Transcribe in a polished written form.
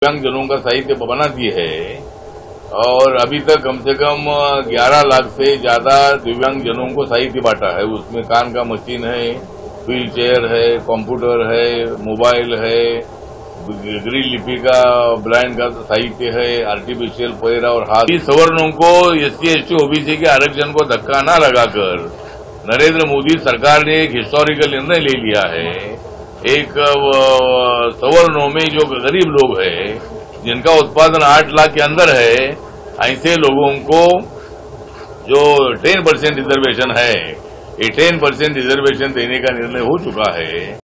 दिव्यांगजनों का साहित्य बना दी है और अभी तक कम से कम 11 लाख से ज्यादा दिव्यांगजनों को साहित्य बांटा है। उसमें कान का मशीन है, व्हील चेयर है, कंप्यूटर है, मोबाइल है, ग्रीन लिपि का ब्लाइंड का साहित्य है, आर्टिफिशियल पैर और हाथ। सवर्णों को एससी एसटी ओबीसी के आरक्षण को धक्का न लगाकर नरेंद्र मोदी सरकार ने एक हिस्टोरिकल निर्णय ले लिया है। एक सवर्णों में जो गरीब लोग हैं, जिनका उत्पादन 8 लाख के अंदर है, ऐसे लोगों को जो 10% रिजर्वेशन है, ये 10% रिजर्वेशन देने का निर्णय हो चुका है।